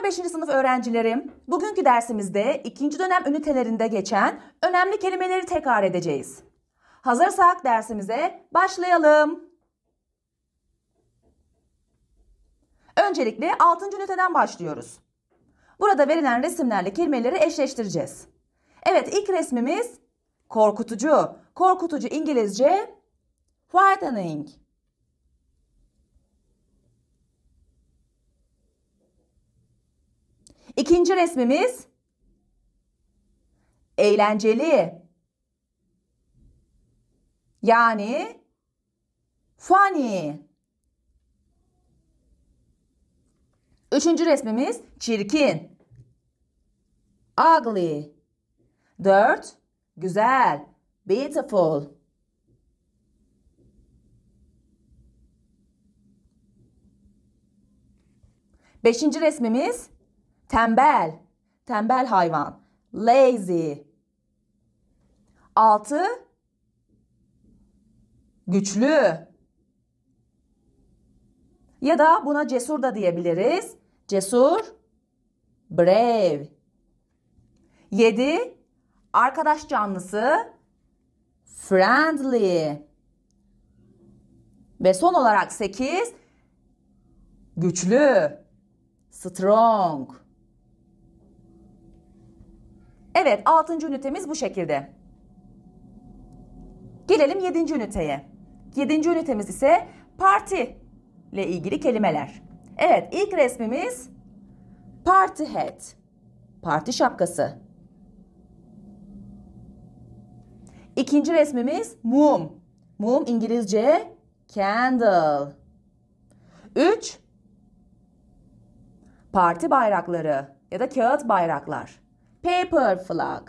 Merhaba 5. sınıf öğrencilerim. Bugünkü dersimizde 2. dönem ünitelerinde geçen önemli kelimeleri tekrar edeceğiz. Hazırsak dersimize başlayalım. Öncelikle 6. üniteden başlıyoruz. Burada verilen resimlerle kelimeleri eşleştireceğiz. Evet, ilk resmimiz korkutucu. Korkutucu İngilizce frightening. İkinci resmimiz eğlenceli. Yani funny. Üçüncü resmimiz çirkin. Ugly. 4. Güzel. Beautiful. Beşinci resmimiz tembel. Tembel hayvan. Lazy. 6. Güçlü. Ya da buna cesur da diyebiliriz. Cesur. Brave. 7. Arkadaş canlısı. Friendly. Ve son olarak 8. Güçlü. Strong. Evet, 6. ünitemiz bu şekilde. Gelelim 7. üniteye. 7. ünitemiz ise parti ile ilgili kelimeler. Evet, ilk resmimiz party hat. Parti şapkası. İkinci resmimiz mum. Mum İngilizce candle. 3. Parti bayrakları ya da kağıt bayraklar. Paper flag.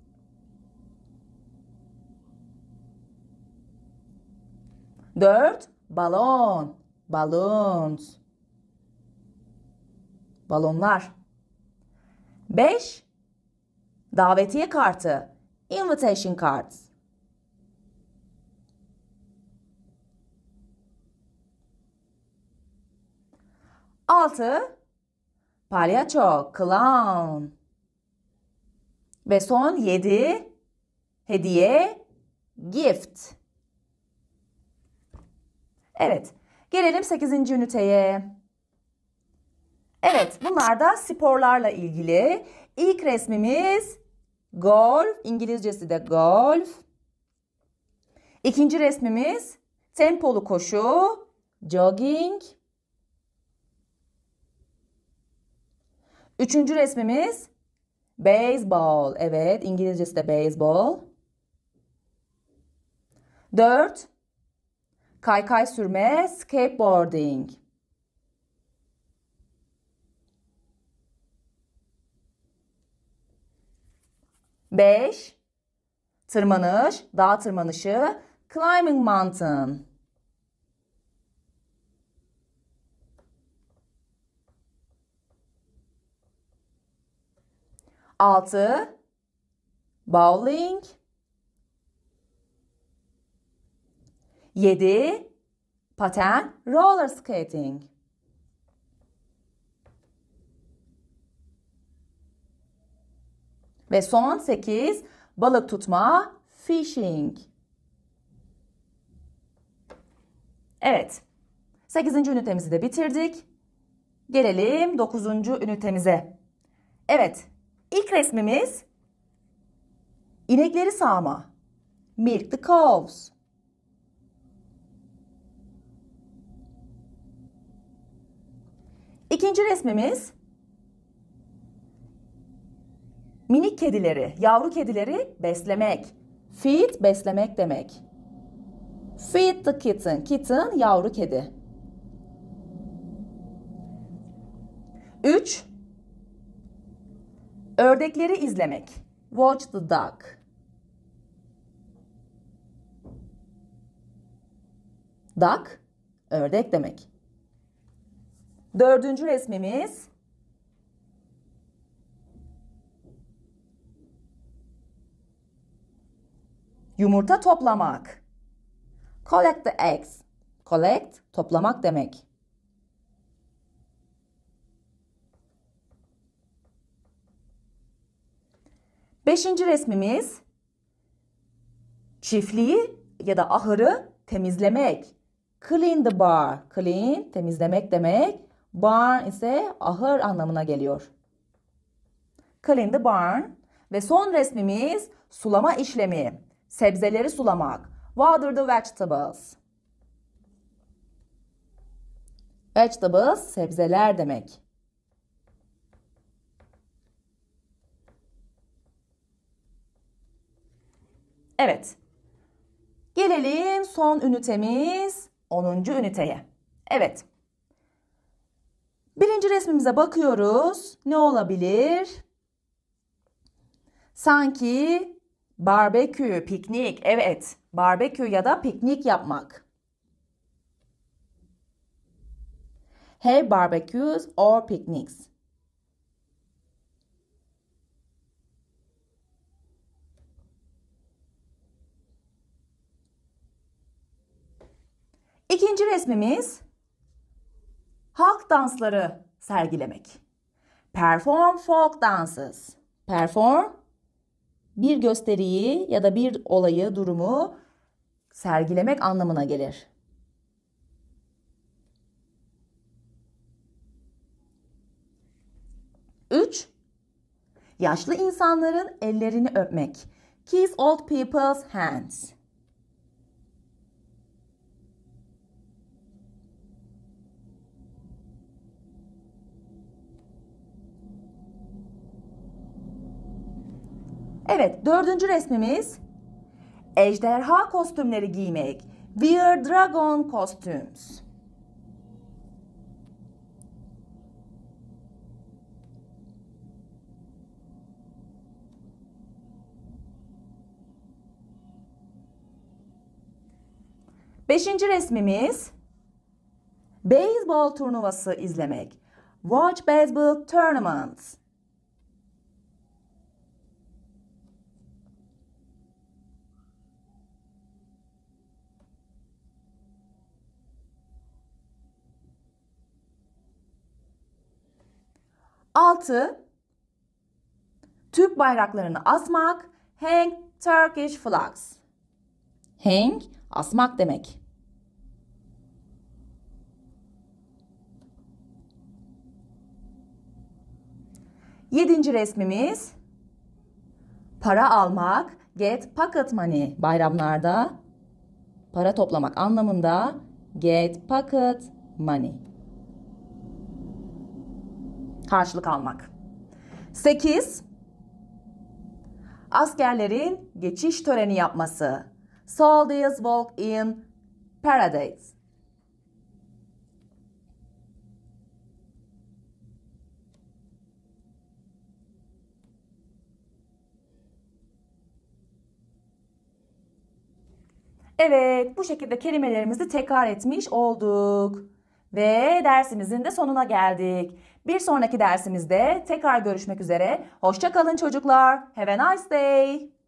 4. Balon. Balloons. Balonlar. 5. Davetiye kartı. Invitation cards. 6. Palyaço. Clown. Ve son 7. Hediye. Gift. Evet. Gelelim 8. üniteye. Evet. Bunlar da sporlarla ilgili. İlk resmimiz golf. İngilizcesi de golf. İkinci resmimiz tempolu koşu. Jogging. Üçüncü resmimiz baseball. Evet, İngilizcesi de baseball. 4. Kaykay sürme, skateboarding. 5. Tırmanış, dağ tırmanışı, climbing mountain. 6. Bowling. 7. Paten, roller skating. Ve son 8. Balık tutma, fishing. Evet. 8. ünitemizi de bitirdik. Gelelim 9. ünitemize. Evet. İlk resmimiz inekleri sağma. Milk the cows. İkinci resmimiz minik kedileri, yavru kedileri beslemek. Feed beslemek demek. Feed the kitten. Kitten yavru kedi. 3. Ördekleri izlemek. Watch the duck. Duck, ördek demek. 4. resmimiz yumurta toplamak. Collect the eggs. Collect, toplamak demek. Beşinci resmimiz çiftliği ya da ahırı temizlemek. Clean the barn. Clean, temizlemek demek. Barn ise ahır anlamına geliyor. Clean the barn. Ve son resmimiz sulama işlemi. Sebzeleri sulamak. Water the vegetables. Vegetables, sebzeler demek. Evet. Gelelim son ünitemiz 10. üniteye. Evet. Birinci resmimize bakıyoruz. Ne olabilir? Sanki barbekü, piknik. Evet, barbekü ya da piknik yapmak. Have barbecues or picnics. İkinci resmimiz halk dansları sergilemek. Perform folk dances. Perform bir gösteriyi ya da bir olayı, durumu sergilemek anlamına gelir. Üç, yaşlı insanların ellerini öpmek. Kiss old people's hands. Evet, dördüncü resmimiz ejderha kostümleri giymek. Wear dragon costumes. Beşinci resmimiz beyzbol turnuvası izlemek. Watch baseball tournaments. Altı, Türk bayraklarını asmak. Hang Turkish flags. Hang, asmak demek. Yedinci resmimiz para almak. Get pocket money. Bayramlarda para toplamak anlamında get pocket money. Karşılık almak. 8. Askerlerin geçiş töreni yapması. Soldiers walk in parade. Evet, bu şekilde kelimelerimizi tekrar etmiş olduk. Ve dersimizin de sonuna geldik. Bir sonraki dersimizde tekrar görüşmek üzere. Hoşça kalın çocuklar. Have a nice day.